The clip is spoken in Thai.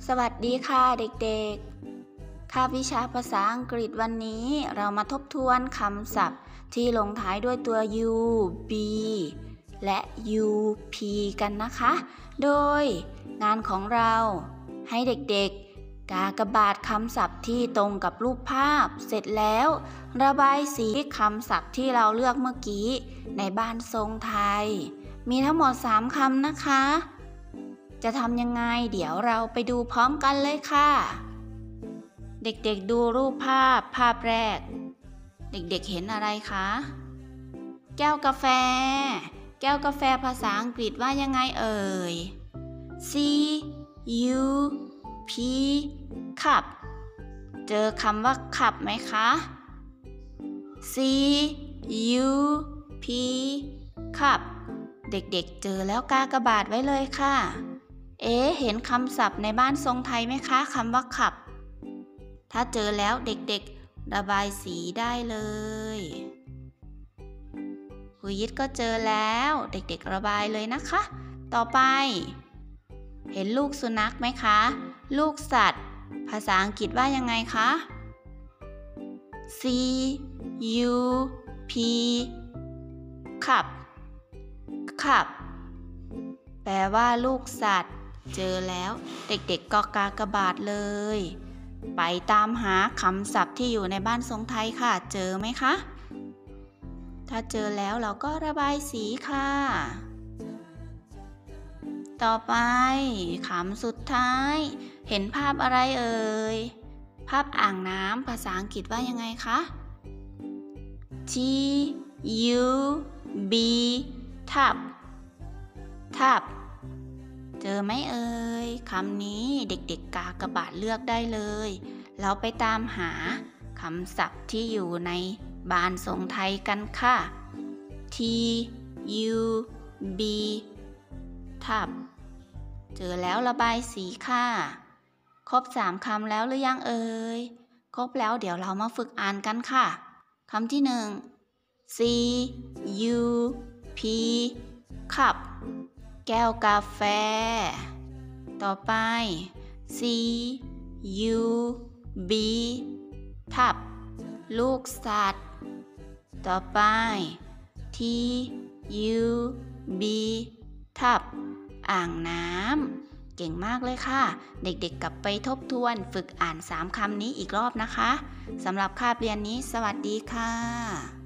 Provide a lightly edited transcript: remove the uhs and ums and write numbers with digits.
สวัสดีค่ะเด็กๆคาบวิชาภาษาอังกฤษวันนี้เรามาทบทวนคำศัพท์ที่ลงท้ายด้วยตัว u b และ up กันนะคะ โดยงานของเราให้เด็กๆกากบาทคำศัพท์ที่ตรงกับรูปภาพเสร็จแล้วระบายสีคำศัพท์ที่เราเลือกเมื่อกี้ในบ้านทรงไทยมีทั้งหมด3คำนะคะจะทำยังไงเดี๋ยวเราไปดูพร้อมกันเลยค่ะเด็กๆดูรูปภาพแรกเด็กๆเห็นอะไรคะแก้วกาแฟแก้วกาแฟภาษาอังกฤษว่ายังไงเอ่ย C U P cup เจอคำว่า cup ไหมคะ C U P cup เด็กๆเจอแล้วกากบาทไว้เลยค่ะเห็นคำศัพท์ในบ้านทรงไทยไหมคะคำว่าขับถ้าเจอแล้วเด็กๆระบายสีได้เลยครูยิดก็เจอแล้วเด็กๆระบายเลยนะคะต่อไปเห็นลูกสุนัขไหมคะลูกสัตว์ภาษาอังกฤษว่ายังไงคะ C U P cup cup แปลว่าลูกสัตว์เจอแล้วเด็กๆก็กากบาทเลยไปตามหาคำศัพท์ที่อยู่ในบ้านทรงไทยค่ะเจอไหมคะถ้าเจอแล้วเราก็ระบายสีค่ะต่อไปคำสุดท้ายเห็นภาพอะไรเอ่ยภาพอ่างน้ำภาษาอังกฤษว่ายังไงคะ T U B tub tub เจอไหมเอ่ยคำนี้เด็กๆกากบาทเลือกได้เลยเราไปตามหาคำศัพท์ที่อยู่ในบ้านทรงไทยกันค่ะ T U B tub เจอแล้วระบายสีค่ะครบ3คำแล้วหรือยังเอ่ยครบแล้วเดี๋ยวเรามาฝึกอ่านกันค่ะคำที่1 C U P cup แก้วกาแฟต่อไป C U B tub ลูกสัตว์ต่อไป T U B tub อ่างน้ำเก่งมากเลยค่ะเด็กๆกลับไปทบทวนฝึกอ่าน3คำนี้อีกรอบนะคะสำหรับคาบเรียนนี้สวัสดีค่ะ